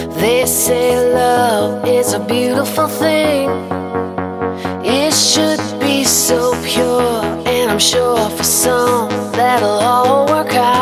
They say love is a beautiful thing. It should be so pure, and I'm sure for some that'll all work out.